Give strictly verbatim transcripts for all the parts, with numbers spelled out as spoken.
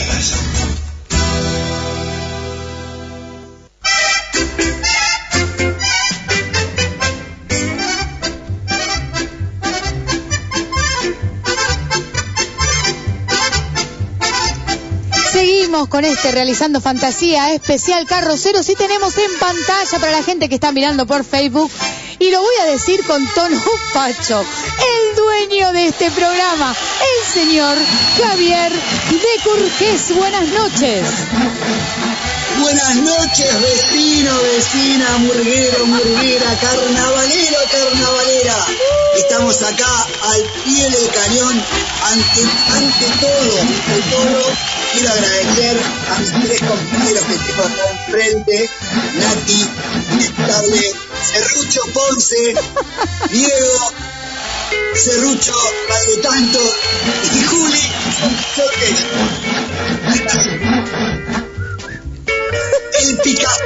Seguimos con este Realizando Fantasía especial Carroceros y tenemos en pantalla para la gente que está mirando por Facebook, y lo voy a decir con tono facho, el dueño de este programa, el señor Javier de Curgés. Buenas noches. Buenas noches, vecino, vecina, murguero, murguera, carnavalero, carnavalera. Estamos acá al pie del cañón. Ante, ante todo, ante todo, quiero agradecer a mis tres compañeros que tengo acá enfrente: Nati, Inestable, Serrucho Ponce, Diego, Serrucho, Padre Tanto, y Juli. El Picasso.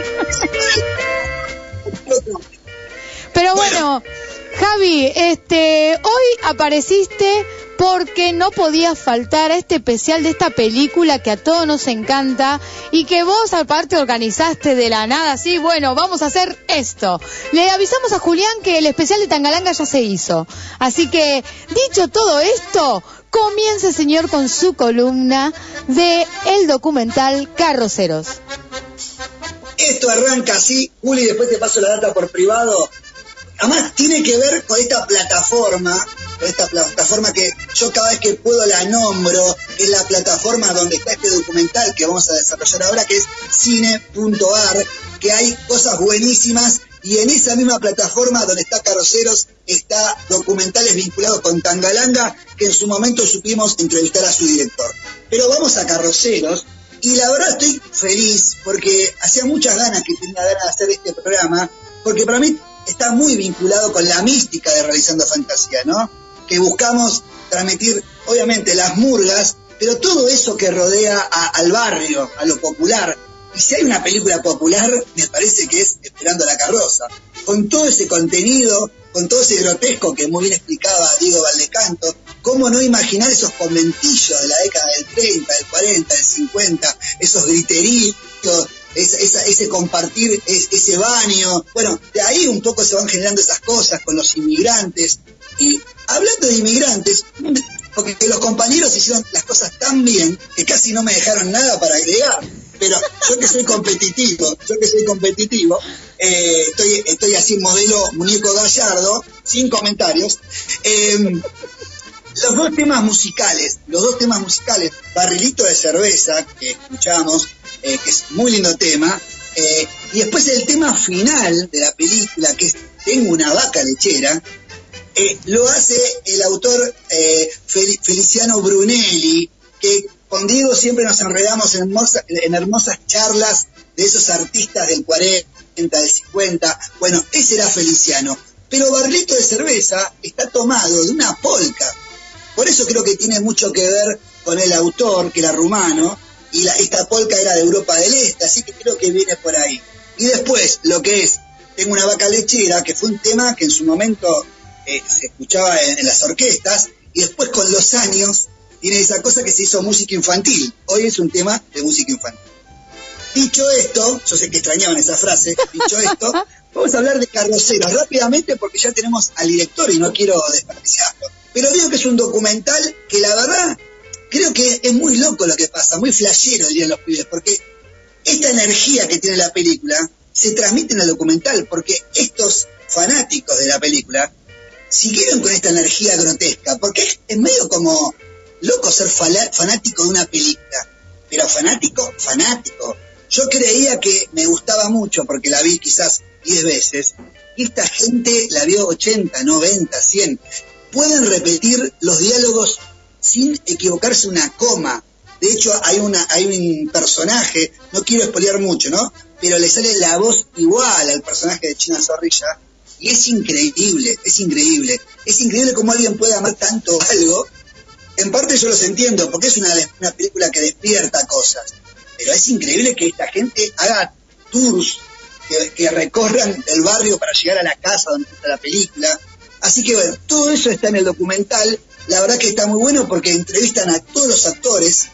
Pero bueno, Javi, este, hoy apareciste porque no podías faltar a este especial de esta película que a todos nos encanta y que vos aparte organizaste de la nada. Así, bueno, vamos a hacer esto. Le avisamos a Julián que el especial de Tangalanga ya se hizo. Así que, dicho todo esto, comience, señor, con su columna de el documental Carroceros. Esto arranca así, Juli, después te paso la data por privado. Además tiene que ver con esta plataforma, con esta plataforma que yo cada vez que puedo la nombro, que es la plataforma donde está este documental que vamos a desarrollar ahora, que es cine punto ar, que hay cosas buenísimas, y en esa misma plataforma donde está Carroceros está documentales vinculados con Tangalanga, que en su momento supimos entrevistar a su director. Pero vamos a Carroceros. Y la verdad estoy feliz porque hacía muchas ganas que tenía ganas de hacer este programa, porque para mí está muy vinculado con la mística de Realizando Fantasía, ¿no? Que buscamos transmitir, obviamente, las murgas, pero todo eso que rodea a, al barrio, a lo popular. Y si hay una película popular, me parece que es Esperando la Carroza. Con todo ese contenido, con todo ese grotesco que muy bien explicaba Diego Valdecanto, ¿cómo no imaginar esos conventillos de la década del treinta, del cuarenta, del cincuenta, esos griteríos, esa, esa, ese compartir, es, ese baño? Bueno, de ahí un poco se van generando esas cosas con los inmigrantes. Y hablando de inmigrantes, porque los compañeros hicieron las cosas tan bien que casi no me dejaron nada para agregar. Pero yo que soy competitivo, yo que soy competitivo, eh, estoy, estoy así modelo muñeco Gallardo, sin comentarios. Eh, los dos temas musicales, los dos temas musicales, Barrilito de Cerveza, que escuchamos, eh, que es muy lindo tema, eh, y después el tema final de la película, que es Tengo una vaca lechera, eh, lo hace el autor eh, Fel- Feliciano Brunelli, que con Diego siempre nos enredamos en hermosas, en hermosas charlas de esos artistas del cuarenta, del cincuenta. Bueno, ese era Feliciano. Pero Barrilito de Cerveza está tomado de una polca. Por eso creo que tiene mucho que ver con el autor, que era rumano, y la, esta polca era de Europa del Este, así que creo que viene por ahí. Y después, lo que es Tengo una vaca lechera, que fue un tema que en su momento eh, se escuchaba en, en las orquestas, y después con los años tiene esa cosa que se hizo música infantil. Hoy es un tema de música infantil. Dicho esto, yo sé que extrañaban esa frase, dicho esto, vamos a hablar de Carroceros rápidamente porque ya tenemos al director y no quiero desperdiciarlo. Pero digo que es un documental que la verdad creo que es muy loco lo que pasa, muy flashero dirían los pibes, porque esta energía que tiene la película se transmite en el documental, porque estos fanáticos de la película siguieron con esta energía grotesca, porque es, es medio como loco ser fala- fanático de una película, pero fanático, fanático. Yo creía que me gustaba mucho porque la vi quizás diez veces, y esta gente la vio ochenta, noventa, cien. Pueden repetir los diálogos sin equivocarse una coma. De hecho, hay una hay un personaje, no quiero espolear mucho, ¿no? Pero le sale la voz igual al personaje de China Zorrilla, y es increíble, es increíble. Es increíble cómo alguien puede amar tanto algo. En parte yo los entiendo, porque es una, una película que despierta cosas. Pero es increíble que esta gente haga tours, que, que recorran el barrio para llegar a la casa donde está la película. Así que bueno, todo eso está en el documental. La verdad que está muy bueno porque entrevistan a todos los actores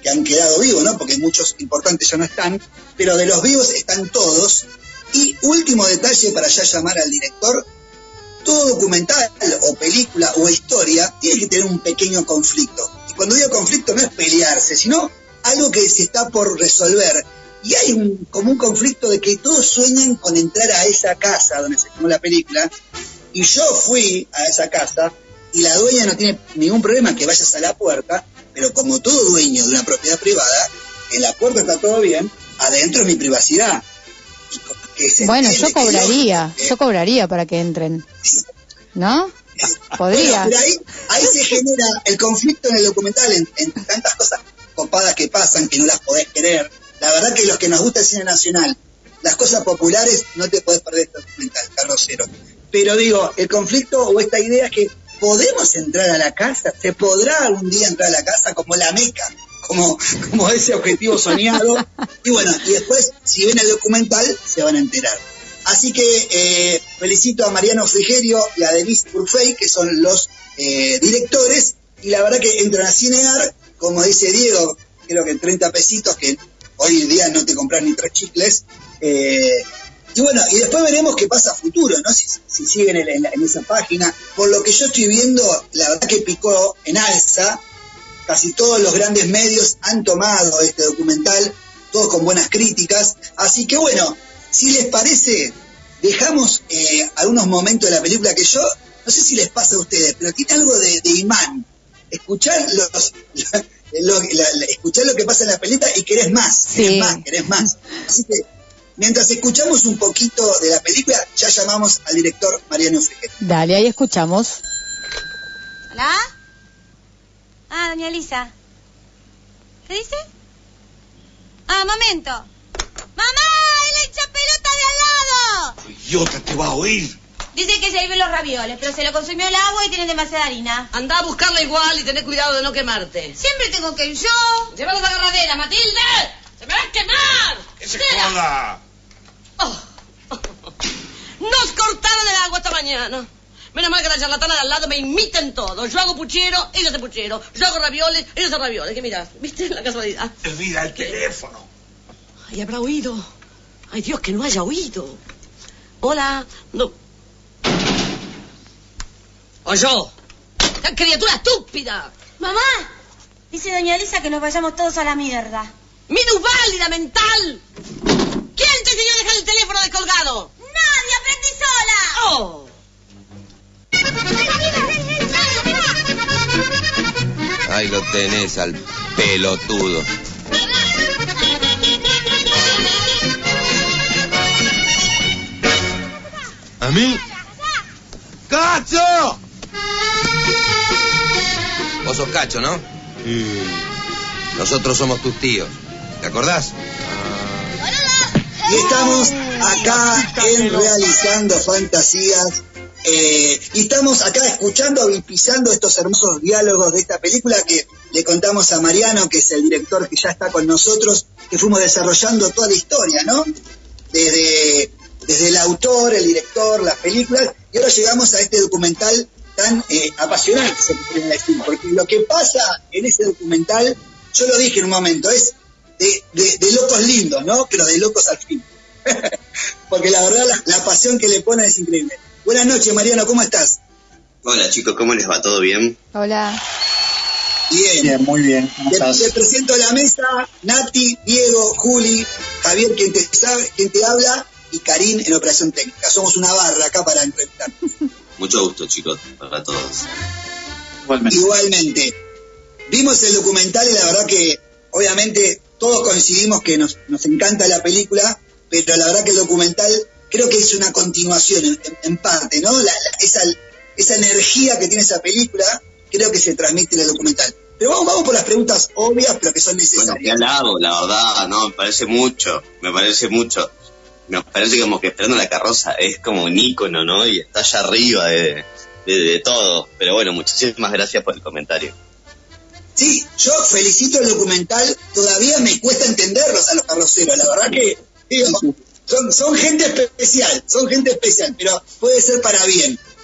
que han quedado vivos, ¿no? Porque muchos importantes ya no están, pero de los vivos están todos. Y último detalle para ya llamar al director, todo documental o película o historia tiene que tener un pequeño conflicto. Y cuando digo conflicto no es pelearse, sino algo que se está por resolver. Y hay un, como un conflicto de que todos sueñan con entrar a esa casa donde se filmó la película. Y yo fui a esa casa y la dueña no tiene ningún problema que vayas a la puerta, pero como todo dueño de una propiedad privada, en la puerta está todo bien, adentro es mi privacidad. Bueno, yo cobraría, yo, yo cobraría para que entren, ¿no? Podría. Bueno, pero ahí, ahí se genera el conflicto en el documental, en, en tantas cosas copadas que pasan que no las podés querer. La verdad que los que nos gusta el cine nacional, las cosas populares, no te podés perder este documental, Carrocero. Pero digo, el conflicto o esta idea es que podemos entrar a la casa, se podrá algún día entrar a la casa como la Meca, como, como ese objetivo soñado. Y bueno, y después, si ven el documental, se van a enterar. Así que eh, felicito a Mariano Frigerio y a Denise Burfey, que son los eh, directores, y la verdad que entran a Cinear, como dice Diego, creo que en treinta pesitos, que hoy en día no te compras ni tres chicles. Eh, y bueno, y después veremos qué pasa a futuro, ¿no? Si, si siguen en, en, en esa página. Por lo que yo estoy viendo, la verdad que picó en alza. Casi todos los grandes medios han tomado este documental, todos con buenas críticas. Así que bueno, si les parece, dejamos eh, algunos momentos de la película que yo, no sé si les pasa a ustedes, pero tiene algo de, de imán. Escuchar los, lo, la, la, escuchar lo que pasa en la película y querés más, sí. querés más, querés más. Así que mientras escuchamos un poquito de la película, ya llamamos al director Mariano Frigerio. Dale, ahí escuchamos. ¿Hola? Ah, doña Elisa. ¿Qué dice? Ah, momento. ¡Mamá! ¡El hincha pelota de al lado! ¡Idiota, te va a oír! Dice que se hirven los ravioles, pero se lo consumió el agua y tienen demasiada harina. Andá a buscarla igual y tené cuidado de no quemarte. Siempre tengo que ir yo. ¡Llévalos a la agarradera, Matilde! ¡Se me va a quemar! ¡Que se joda! Oh. Nos cortaron el agua esta mañana. Menos mal que la charlatana de al lado me imiten todo. Yo hago puchero, ella hace puchero. Yo hago ravioles, ella hace ravioles. ¿Qué mirás? ¿Viste la casualidad? Mira el teléfono. Ay, habrá oído. Ay, Dios, que no haya oído. Hola. No. O yo. ¡Qué criatura estúpida! Mamá, dice doña Elisa que nos vayamos todos a la mierda. ¡Minusválida mental! ¿Quién te enseñó a dejar el teléfono descolgado? ¡Nadie! ¡Aprendí sola! ¡Oh! Ahí lo tenés al pelotudo. ¿A mí? ¡Cacho! Vos sos Cacho, ¿no? Sí. Nosotros somos tus tíos. ¿Te acordás? Y estamos acá en Realizando Fantasías. Eh, y estamos acá escuchando y pisando estos hermosos diálogos de esta película que le contamos a Mariano, que es el director que ya está con nosotros, que fuimos desarrollando toda la historia, ¿no? Desde, desde el autor, el director, las películas, y ahora llegamos a este documental tan eh, apasionante, se puede decir, porque lo que pasa en ese documental, yo lo dije en un momento, es de, de, de locos lindos, ¿no? Pero de locos al fin. Porque la verdad, la, la pasión que le ponen es increíble. Buenas noches, Mariano, ¿cómo estás? Hola, chicos, ¿cómo les va? ¿Todo bien? Hola. Bien. Bien, muy bien. ¿Cómo Te, estás? te presento a la mesa, Nati, Diego, Juli, Javier, quien te, sabe, quien te habla, y Karim en Operación Técnica. Somos una barra acá para entrevistar. Mucho gusto, chicos, para todos. Igualmente. Igualmente. Vimos el documental y la verdad que, obviamente, todos coincidimos que nos, nos encanta la película, pero la verdad que el documental creo que es una continuación en, en parte, ¿no? La, la, esa, esa energía que tiene esa película, creo que se transmite en el documental. Pero vamos, vamos por las preguntas obvias, pero que son necesarias. Bueno, qué halago, la verdad, no, me parece mucho, me parece mucho. Me parece como que Esperando la Carroza es como un ícono, ¿no? Y está allá arriba de, de, de todo. Pero bueno, muchísimas gracias por el comentario. Sí, yo felicito el documental, todavía me cuesta entenderlos a los carroceros, la verdad que digo, son, son gente especial, son gente especial, pero puede ser para bien.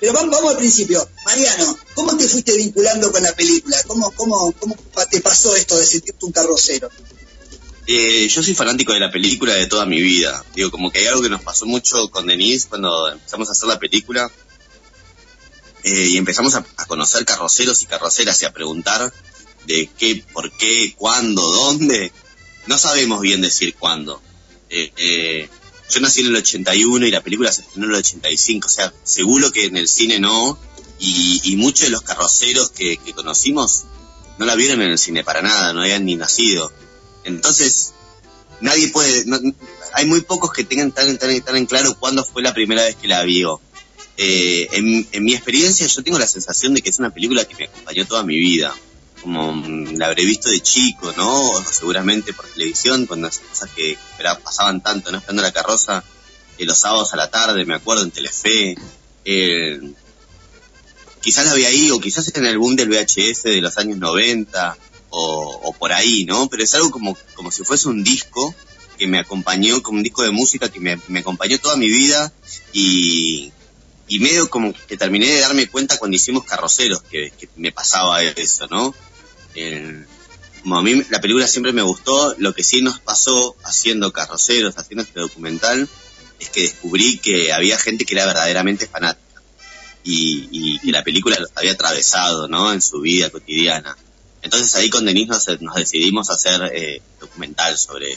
Pero vamos, vamos al principio. Mariano, ¿cómo te fuiste vinculando con la película? ¿Cómo, cómo, cómo te pasó esto de sentirte un carrocero? Eh, yo soy fanático de la película de toda mi vida. Digo, como que hay algo que nos pasó mucho con Denise cuando empezamos a hacer la película. Eh, y empezamos a, a conocer carroceros y carroceras y a preguntar de qué, por qué, cuándo, dónde. No sabemos bien decir cuándo. Eh, eh, yo nací en el ochenta y uno y la película se estrenó en el ochenta y cinco, o sea, seguro que en el cine no, y, y muchos de los carroceros que, que conocimos no la vieron en el cine para nada, no habían ni nacido. Entonces, nadie puede, no, hay muy pocos que tengan tan, tan, tan en claro cuándo fue la primera vez que la vio. Eh, en, en mi experiencia yo tengo la sensación de que es una película que me acompañó toda mi vida, como mm, la habré visto de chico, ¿no? O seguramente por televisión, cuando esas cosas que era, pasaban tanto, ¿no? Esperando la carroza, eh, los sábados a la tarde, me acuerdo, en Telefe. Eh, quizás la vi ahí, o quizás en el boom del V H S de los años noventa, o, o por ahí, ¿no? Pero es algo como, como si fuese un disco que me acompañó, como un disco de música que me, me acompañó toda mi vida, y... Y medio como que terminé de darme cuenta cuando hicimos Carroceros, que, que me pasaba eso, ¿no? Eh, como a mí la película siempre me gustó, lo que sí nos pasó haciendo Carroceros, haciendo este documental, es que descubrí que había gente que era verdaderamente fanática y, y que la película los había atravesado, ¿no? En su vida cotidiana. Entonces ahí con Denise nos, nos decidimos hacer eh, documental sobre...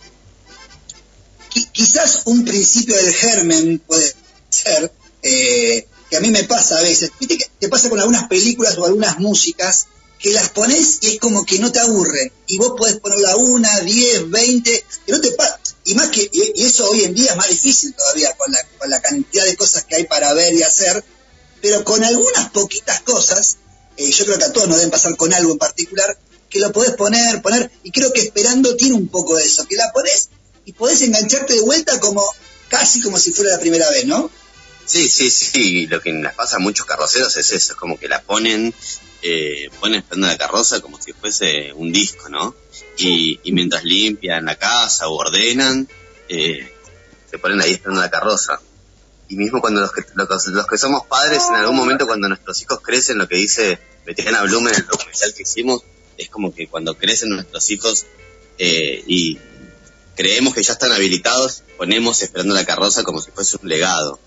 Qu- quizás un principio del germen puede ser... Eh, que a mí me pasa a veces, viste que te pasa con algunas películas o algunas músicas que las pones y es como que no te aburren, y vos podés ponerla una, diez, veinte, que no te pasa, y más que, y, y eso hoy en día es más difícil todavía con la, con la cantidad de cosas que hay para ver y hacer, pero con algunas poquitas cosas, eh, yo creo que a todos nos deben pasar con algo en particular, que lo podés poner, poner, y creo que Esperando tiene un poco de eso, que la ponés y podés engancharte de vuelta como, casi como si fuera la primera vez, ¿no? Sí, sí, sí, lo que les pasa a muchos carroceros es eso, es como que la ponen, eh, ponen esperando la carroza como si fuese un disco, ¿no? Y, y mientras limpian la casa o ordenan, eh, se ponen ahí esperando la carroza. Y mismo cuando los que, los, los que somos padres, en algún momento cuando nuestros hijos crecen, lo que dice Betiana Blum en el documental que hicimos, es como que cuando crecen nuestros hijos eh, y creemos que ya están habilitados, ponemos esperando la carroza como si fuese un legado.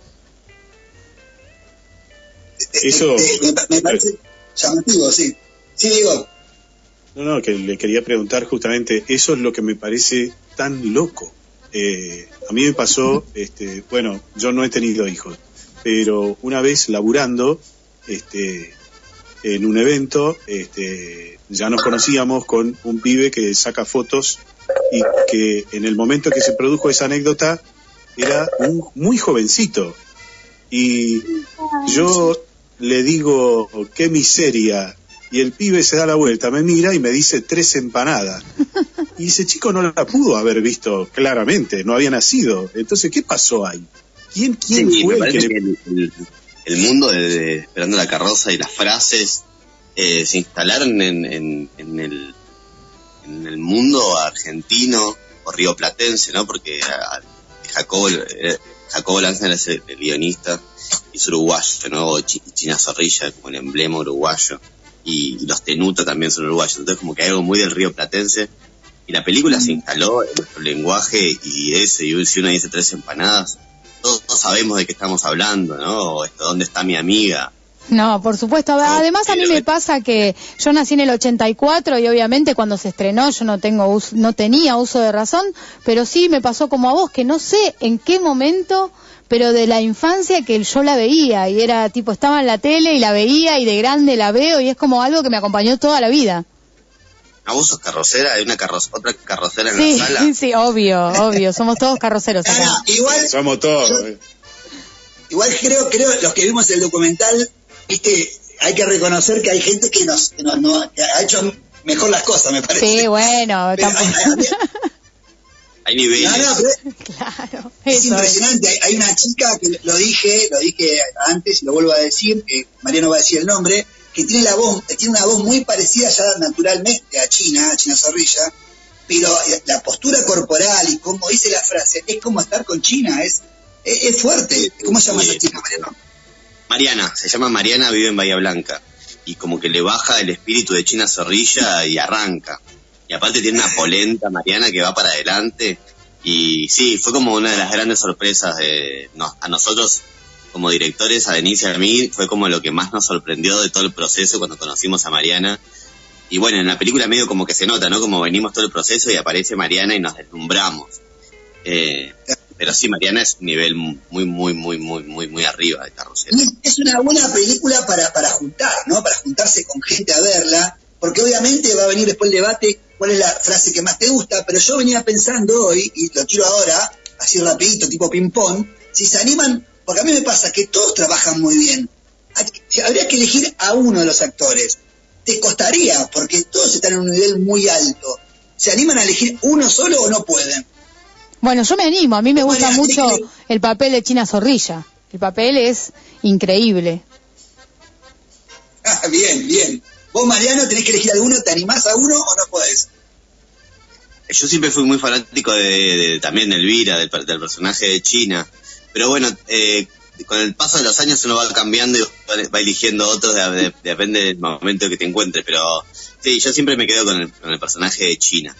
Eso me, me parece llamativo, sí. Sí, digo. No, no, que le quería preguntar justamente, eso es lo que me parece tan loco. Eh, a mí me pasó, este, bueno, yo no he tenido hijos, pero una vez laburando, este, en un evento, este, ya nos conocíamos con un pibe que saca fotos y que en el momento que se produjo esa anécdota era un muy jovencito. Y yo le digo, qué miseria, y el pibe se da la vuelta, me mira y me dice tres empanadas. Y ese chico no la pudo haber visto claramente, no había nacido. Entonces, ¿qué pasó ahí? ¿Quién, quién sí, fue me el que, que le... el, el, el mundo de, de Esperando la carroza y las frases eh, se instalaron en, en, en, el, en el mundo argentino o rioplatense, ¿no? Porque a, Jacobo, eh, Jacobo Lanzner es el, el guionista, y es uruguayo, ¿no? O Ch- China Zorrilla, como el emblema uruguayo, y, y los Tenuta también son uruguayos, entonces como que hay algo muy del río platense, y la película se instaló en nuestro lenguaje, y eso, y si uno dice tres empanadas, todos, todos sabemos de qué estamos hablando, ¿no? O esto, ¿dónde está mi amiga? No, por supuesto. Además, a mí me pasa que yo nací en el ochenta y cuatro y obviamente cuando se estrenó yo no tengo uso, no tenía uso de razón, pero sí me pasó como a vos, que no sé en qué momento, pero de la infancia que yo la veía y era tipo, estaba en la tele y la veía y de grande la veo y es como algo que me acompañó toda la vida. ¿A vos sos carrocera? ¿Hay una carro- otra carrocera en Sí, la sala? sí, sí, obvio, obvio, somos todos carroceros acá. Ah, no, igual, Somos todos. yo- igual creo, creo, los que vimos el documental, viste, hay que reconocer que hay gente que nos, que nos no, que ha hecho mejor las cosas, me parece. Sí, bueno, Pero tampoco... hay- hay- Hay niveles. no, no, pero Claro, es eso es. impresionante. Hay, hay una chica que lo dije, lo dije antes y lo vuelvo a decir, que Mariano va a decir el nombre, que tiene la voz, tiene una voz muy parecida ya naturalmente a China, a China Zorrilla, pero la postura corporal y cómo dice la frase, es como estar con China, es, es, es fuerte. ¿Cómo se llama esa chica, Mariano? Mariana, se llama Mariana, vive en Bahía Blanca. Y como que le baja el espíritu de China Zorrilla y arranca. Y aparte tiene una polenta Mariana que va para adelante. Y sí, fue como una de las grandes sorpresas de no, a nosotros como directores, a Denise y a mí, fue como lo que más nos sorprendió de todo el proceso cuando conocimos a Mariana. Y bueno, en la película medio como que se nota, ¿no? Como venimos todo el proceso y aparece Mariana y nos deslumbramos. Eh, pero sí, Mariana es un nivel muy, muy, muy, muy, muy, muy arriba de Carrusel. Es una buena película para, para juntar, ¿no? Para juntarse con gente a verla, porque obviamente va a venir después el debate cuál es la frase que más te gusta, pero yo venía pensando hoy, y lo tiro ahora, así rapidito, tipo ping-pong, si se animan, porque a mí me pasa que todos trabajan muy bien. Habría que elegir a uno de los actores. Te costaría, porque todos están en un nivel muy alto. ¿Se animan a elegir uno solo o no pueden? Bueno, yo me animo, a mí me gusta Bueno, mucho sí, el papel de China Zorrilla. El papel es increíble. Ah, bien, bien. Vos, Mariano, tenés que elegir alguno, ¿te animás a uno o no podés? Yo siempre fui muy fanático de, de también de Elvira, del, del personaje de China. Pero bueno, eh, con el paso de los años uno va cambiando y va, va eligiendo otros, de, de, depende del momento que te encuentres. Pero sí, yo siempre me quedo con el, con el personaje de China.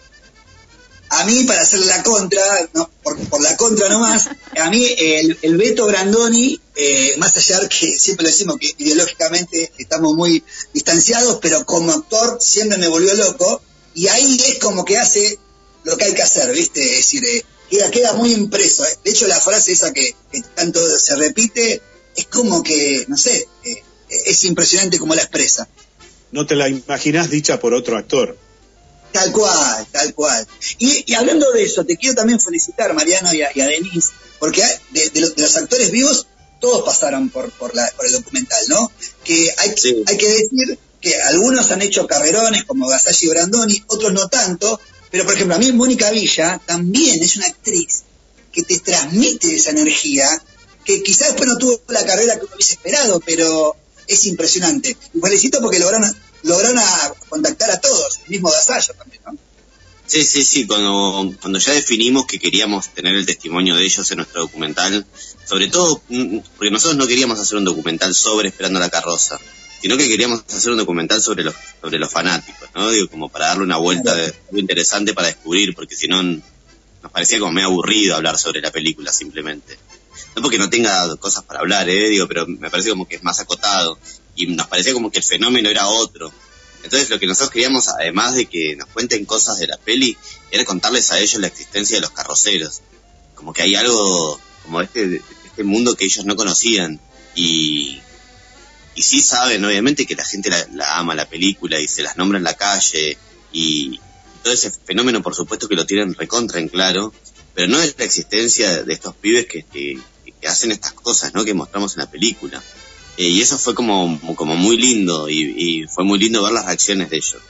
A mí, para hacer la contra, no, por, por la contra nomás, a mí el, el Beto Brandoni, eh, más allá de que siempre lo decimos que ideológicamente estamos muy distanciados, pero como actor siempre me volvió loco, y ahí es como que hace lo que hay que hacer, ¿viste? Es decir, eh, queda, queda muy impreso. ¿eh? De hecho, la frase esa que, que tanto se repite, es como que, no sé, eh, es impresionante como la expresa. No te la imaginás dicha por otro actor. Tal cual, tal cual. Y, y hablando de eso, te quiero también felicitar, Mariano, y a, y a Denise, porque de, de, los, de los actores vivos, todos pasaron por, por, la, por el documental, ¿no? Que hay, sí. hay que decir que algunos han hecho carrerones, como Gasalla y Brandoni, otros no tanto, pero por ejemplo, a mí Mónica Villa también es una actriz que te transmite esa energía, que quizás después no tuvo la carrera que uno hubiese esperado, pero es impresionante. Y felicito porque lograron... lograron a contactar a todos, el mismo Gasalla también, ¿no? Sí, sí, sí, cuando, cuando ya definimos que queríamos tener el testimonio de ellos en nuestro documental, sobre todo porque nosotros no queríamos hacer un documental sobre Esperando la Carroza, sino que queríamos hacer un documental sobre los sobre los fanáticos, ¿no? Digo, como para darle una vuelta de, muy interesante para descubrir, porque si no nos parecía como medio aburrido hablar sobre la película simplemente. No porque no tenga cosas para hablar, ¿eh? Digo, pero me parece como que es más acotado. Y nos parecía como que el fenómeno era otro. Entonces lo que nosotros queríamos, además de que nos cuenten cosas de la peli, era contarles a ellos la existencia de los carroceros. Como que hay algo, como este, este mundo que ellos no conocían. Y, y sí saben, obviamente, que la gente la, la ama, la película, y se las nombra en la calle. Y todo ese fenómeno, por supuesto, que lo tienen recontra en claro. Pero no es la existencia de estos pibes que, que, que hacen estas cosas, ¿no? Que mostramos en la película. Eh, y eso fue como, como muy lindo, y, y fue muy lindo ver las reacciones de ellos.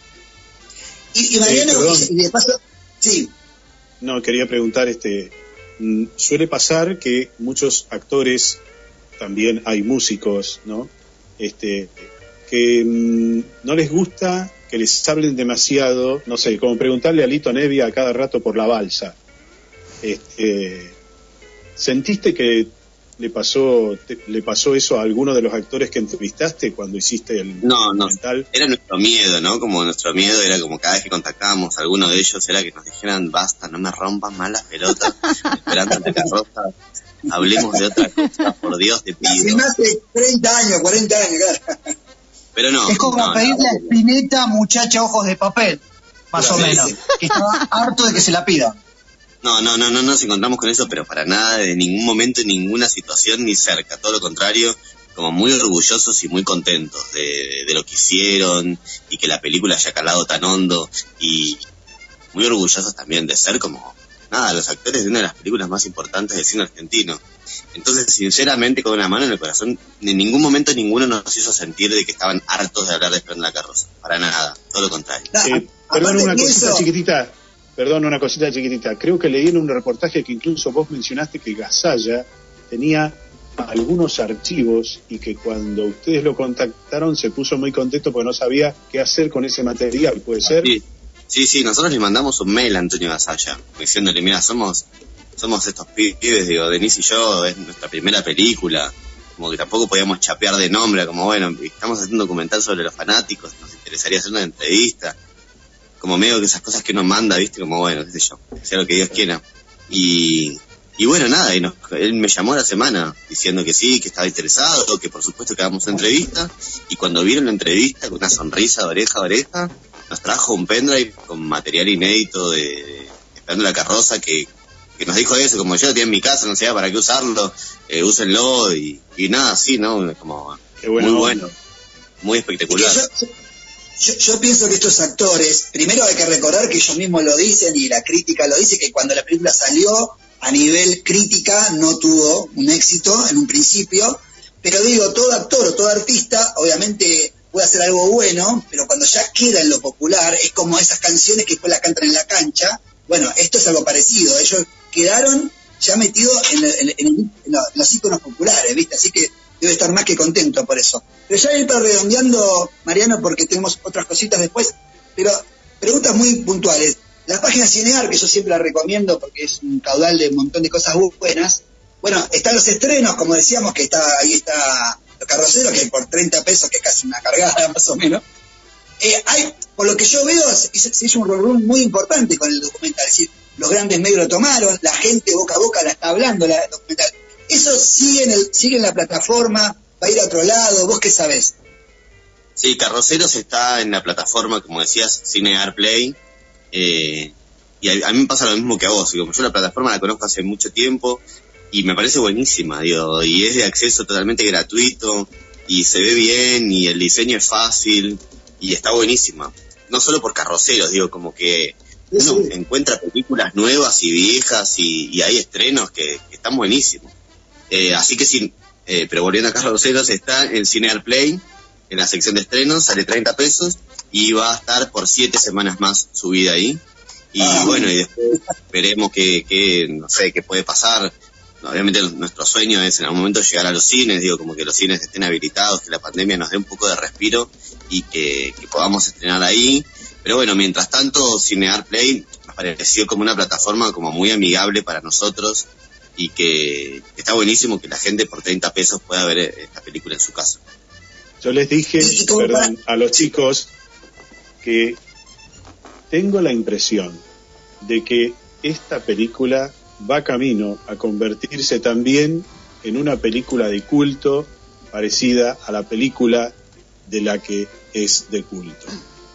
Y, y Mariano, eh, y de paso, sí. No, quería preguntar, este, suele pasar que muchos actores, también hay músicos, ¿no? Este, que mmm, no les gusta que les hablen demasiado, no sé, como preguntarle a Lito Nevia a cada rato por la balsa. Este, ¿sentiste que le pasó te, le pasó eso a alguno de los actores que entrevistaste cuando hiciste el no documental? No, era nuestro miedo, ¿no? Como nuestro miedo era como cada vez que contactábamos a alguno de ellos era que nos dijeran basta, no me rompan más las pelotas Esperando la Carroza, hablemos de otra cosa, por Dios te pido. Hace más de treinta años, cuarenta años, claro. Pero no, es como no, pedirle no, a Spinetta Muchacha Ojos de Papel, más claro, o menos, sí. Que estaba harto de que se la pida. No, no, no, no nos encontramos con eso, pero para nada, de ningún momento, en ninguna situación, ni cerca. Todo lo contrario, como muy orgullosos y muy contentos de, de lo que hicieron y que la película haya calado tan hondo, y muy orgullosos también de ser como, nada, los actores de una de las películas más importantes del cine argentino. Entonces, sinceramente, con una mano en el corazón, en ningún momento ninguno nos hizo sentir de que estaban hartos de hablar de Esperando la Carroza. Para nada, todo lo contrario. Eh, perdón, una cosita eso... chiquitita. Perdón, una cosita chiquitita. Creo que leí en un reportaje que incluso vos mencionaste que Gasalla tenía algunos archivos y que cuando ustedes lo contactaron se puso muy contento porque no sabía qué hacer con ese material, ¿puede ser? Sí, sí, sí. Nosotros le mandamos un mail a Antonio Gasalla diciéndole, mira, somos somos estos pibes, digo, Denise y yo, es nuestra primera película. como que tampoco podíamos chapear de nombre, como bueno, estamos haciendo un documental sobre los fanáticos, nos interesaría hacer una entrevista, como medio que esas cosas que uno manda, viste, como bueno, qué sé yo, que sea lo que Dios quiera. Y, y bueno, nada, y nos, él me llamó a la semana diciendo que sí, que estaba interesado, que por supuesto que hagamos una entrevista, y cuando vieron la entrevista, con una sonrisa de oreja a oreja, nos trajo un pendrive con material inédito de, de Esperando la Carroza, que que nos dijo eso, como yo lo tenía en mi casa, no sabía para qué usarlo, eh, úsenlo, y, y nada, así, ¿no? Como bueno, muy bueno, muy espectacular. Yo, yo, yo pienso que estos actores, primero hay que recordar que ellos mismos lo dicen y la crítica lo dice, que cuando la película salió, a nivel crítica no tuvo un éxito en un principio, pero digo, todo actor o todo artista, obviamente puede hacer algo bueno, pero cuando ya queda en lo popular, es como esas canciones que después las cantan en la cancha. Bueno, esto es algo parecido, ellos quedaron ya metidos en, en, en, en los íconos populares, ¿viste? Así que debe estar más que contento por eso. Pero ya ir para redondeando, Mariano, porque tenemos otras cositas después, pero preguntas muy puntuales. La página Cinear, que yo siempre la recomiendo porque es un caudal de un montón de cosas buenas, bueno, están los estrenos, como decíamos, que está ahí está Los Carroceros, que por treinta pesos, que es casi una cargada más o menos. Eh, hay, por lo que yo veo, se, se hizo un run muy importante con el documental, es decir, los grandes medios lo tomaron, la gente boca a boca la está hablando, la documental. ¿Eso sigue en, el, sigue en la plataforma? ¿Va a ir a otro lado? ¿Vos qué sabés? Sí, Carroceros está en la plataforma, como decías, Cinear Play, eh, y a, a mí me pasa lo mismo que a vos, como yo la plataforma la conozco hace mucho tiempo, y me parece buenísima, digo, y es de acceso totalmente gratuito, y se ve bien, y el diseño es fácil, y está buenísima. No solo por Carroceros, digo, como que uno sí. encuentra películas nuevas y viejas y, y hay estrenos que, que están buenísimos. Eh, así que sí, eh, pero volviendo a Carroceros, está en Cinear Play, en la sección de estrenos, sale treinta pesos y va a estar por siete semanas más subida ahí. Y ah, bueno, y después veremos qué, qué, no sé, qué puede pasar. Obviamente nuestro sueño es en algún momento llegar a los cines, digo, como que los cines estén habilitados, que la pandemia nos dé un poco de respiro y que, que podamos estrenar ahí. Pero bueno, mientras tanto, Cinear Play nos pareció como una plataforma como muy amigable para nosotros y que, que está buenísimo que la gente por treinta pesos pueda ver esta película en su casa. Yo les dije, perdón, a los chicos que tengo la impresión de que esta película va camino a convertirse también en una película de culto parecida a la película de la que es de culto.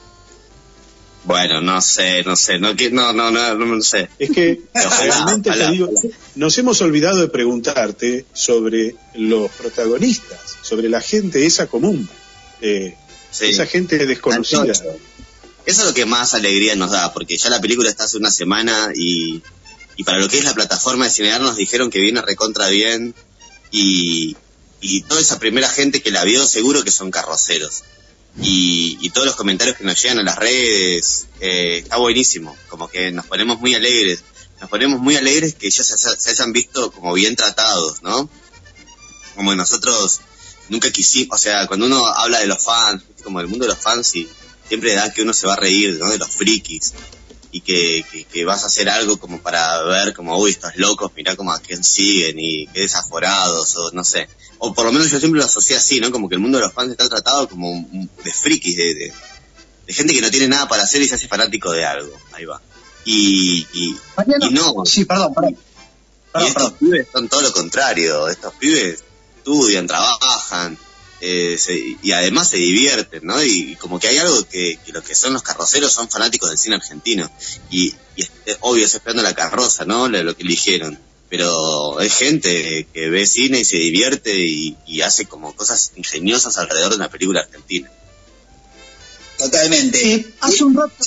Bueno, no sé, no sé, no no no no, no sé. Es que realmente te digo, nos hemos olvidado de preguntarte sobre los protagonistas, sobre la gente esa común, eh, sí. esa gente desconocida. Eso es lo que más alegría nos da, porque ya la película está hace una semana y y para lo que es la plataforma de Cinear nos dijeron que viene recontra bien y, y toda esa primera gente que la vio seguro que son carroceros y, y todos los comentarios que nos llegan a las redes, eh, está buenísimo, como que nos ponemos muy alegres, nos ponemos muy alegres que ellos se, se hayan visto como bien tratados, ¿no? Como nosotros nunca quisimos, o sea, cuando uno habla de los fans, como del mundo de los fans, y siempre da que uno se va a reír, ¿no? De los frikis. Y que, que, que vas a hacer algo como para ver como, uy, estos locos, mirá como a quién siguen y qué desaforados, o no sé. O por lo menos yo siempre lo asocié así, ¿no? Como que el mundo de los fans está tratado como un, de frikis, de, de, de gente que no tiene nada para hacer y se hace fanático de algo. Ahí va. Y, y, y no. Sí, perdón, perdón. perdón y estos perdón. pibes son todo lo contrario. Estos pibes estudian, trabajan, Eh, se, y además se divierten, ¿no? Y, y como que hay algo que, que lo que son los carroceros son fanáticos del cine argentino y, y es, es obvio, es Esperando la Carroza, ¿no? Lo, lo que eligieron, pero es gente que ve cine y se divierte y, y hace como cosas ingeniosas alrededor de una película argentina. Totalmente. Eh, hace un rato,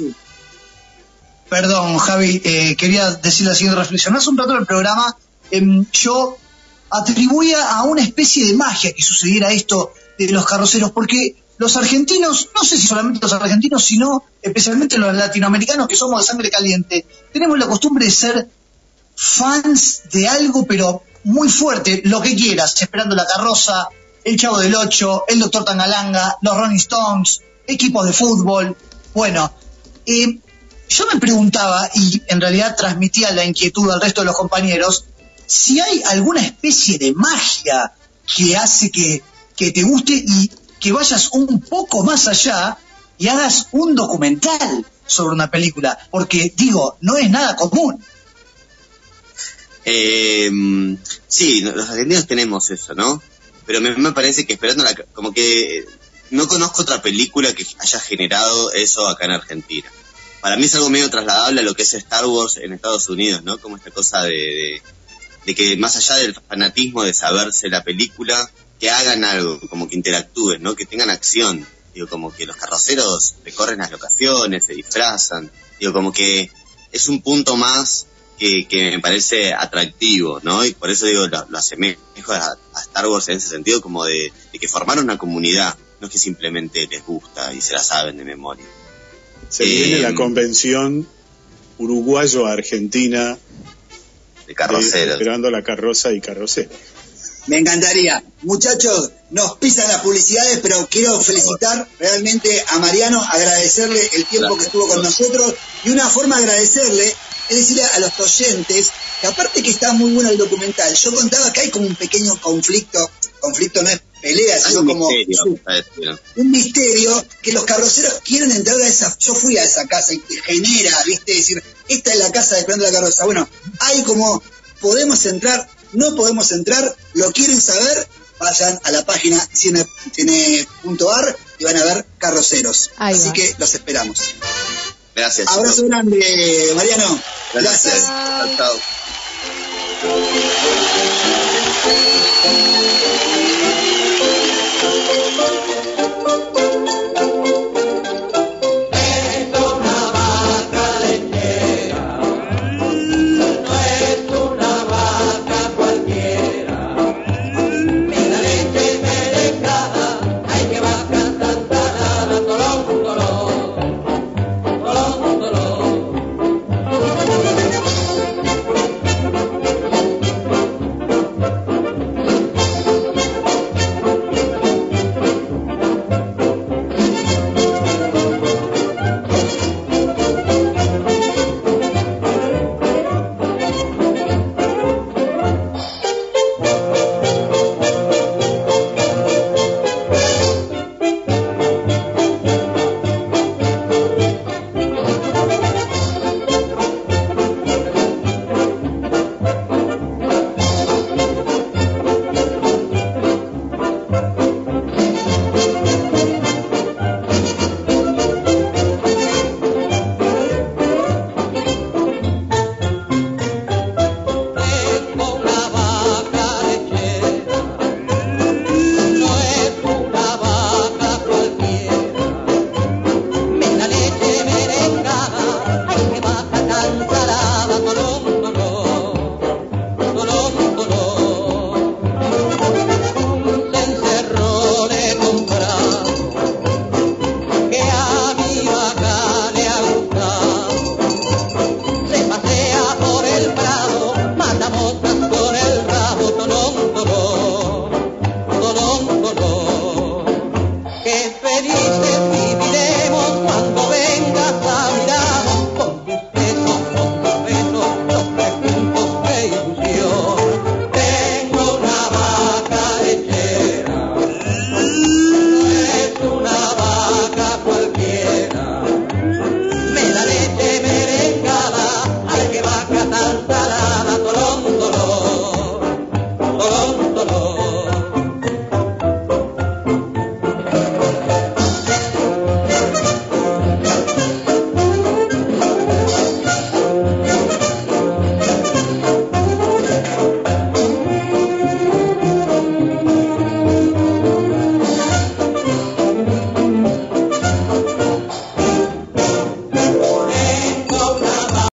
perdón Javi, eh, quería decir la siguiente reflexión. Hace un rato en el programa eh, yo atribuía a una especie de magia que sucediera esto de los carroceros, porque los argentinos, no sé si solamente los argentinos, sino especialmente los latinoamericanos que somos de sangre caliente, tenemos la costumbre de ser fans de algo, pero muy fuerte, lo que quieras, Esperando la Carroza, El Chavo del Ocho, El Doctor Tangalanga, los Rolling Stones, equipos de fútbol. Bueno, eh, yo me preguntaba, y en realidad transmitía la inquietud al resto de los compañeros, si hay alguna especie de magia que hace que, que te guste y que vayas un poco más allá y hagas un documental sobre una película? Porque, digo, no es nada común. Eh, sí, los argentinos tenemos eso, ¿no? Pero me, me parece que esperando la, como que no conozco otra película que haya generado eso acá en Argentina. Para mí es algo medio trasladable a lo que es Star Wars en Estados Unidos, ¿no? Como esta cosa de, de, de que más allá del fanatismo de saberse la película, que hagan algo, como que interactúen, ¿no? Que tengan acción. Digo, como que los carroceros recorren las locaciones, se disfrazan. Digo, como que es un punto más que, que me parece atractivo, ¿no? Y por eso digo, lo, lo asemejo a, a Star Wars en ese sentido, como de, de que formaron una comunidad, no es que simplemente les gusta y se la saben de memoria. Se eh, viene la convención uruguayo-argentina de carroceros, esperando la carroza y carroceros. Me encantaría. Muchachos, nos pisan las publicidades, pero quiero felicitar realmente a Mariano, agradecerle el tiempo que estuvo con nosotros, y una forma de agradecerle es decirle a los oyentes que aparte que está muy bueno el documental, yo contaba que hay como un pequeño conflicto, conflicto no es pelea, sino un como misterio, su, un misterio, que los carroceros quieren entrar a esa, yo fui a esa casa y te genera, viste, decir, esta es la casa de Esperando la Carroza. Bueno, hay como, podemos entrar, no podemos entrar, lo quieren saber, vayan a la página cine punto ar y van a ver carroceros. Ahí Así va. que los esperamos. Gracias. Abrazo chicos. grande, Mariano. Gracias. Gracias. Chao, chao.